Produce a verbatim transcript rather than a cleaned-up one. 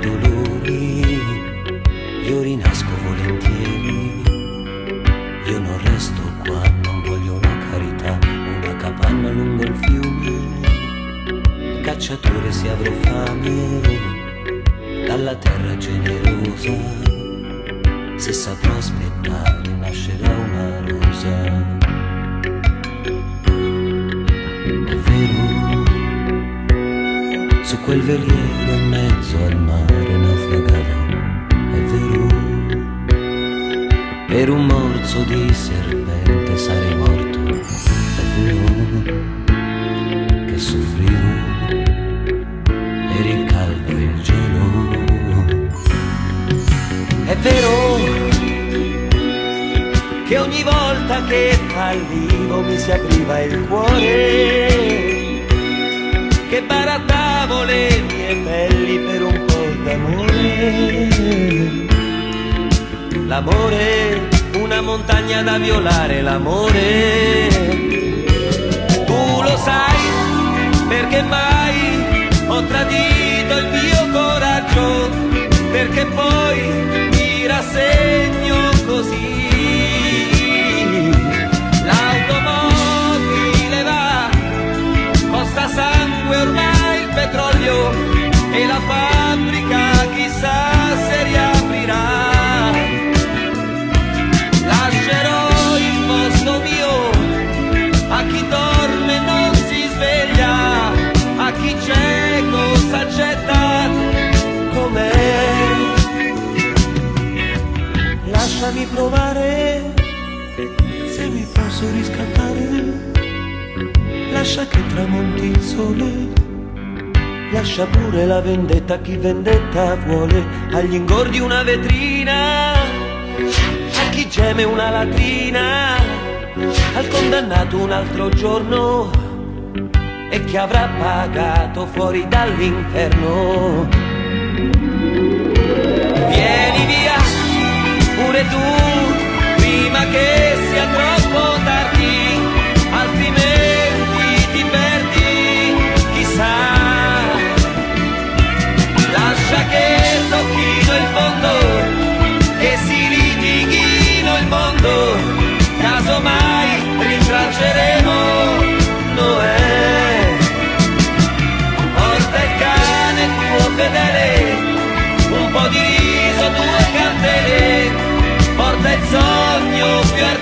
dolori, io rinasco volentieri. Io non resto qua, non voglio la carità, una capanna lungo il fiume. Cacciatore, se avrò fame, dalla terra generosa, se saprò aspettare nascerà una rosa. È vero, su quel veliero in mezzo al mare naufragavo, è vero, per un morso di serpente sarei morto, è vero, che soffrivo per il caldo e il gelo. È vero che ogni volta che fallivo mi si apriva il cuore, che barattavo le mie pelli per un po' d'amore. L'amore, una montagna da violare, l'amore. Tu lo sai, perché mai ho tradito il mio coraggio, perché poi mi rassegno così. L'automobile va, costa sangue ormai il petrolio, e la fabbrica chissà se riaprirà. Lascerò il posto mio a chi dorme e non si sveglia, a chi cieco s'accetta com'è. Lasciami provare, se mi posso riscattare. Lascia che tramonti il sole, lascia pure la vendetta a chi vendetta vuole. Agli ingordi una vetrina, a chi geme una latrina, al condannato un altro giorno, e chi avrà pagato fuori dall'inferno. Vieni via pure tu, prima che sia troppo tardi, altrimenti ti perdi, chissà. Lascia che tocchino il fondo, che si litighino il mondo, casomai rintracceremo Noè. Porta il cane tuo fedele, un po' di riso, due candele, porta il sogno più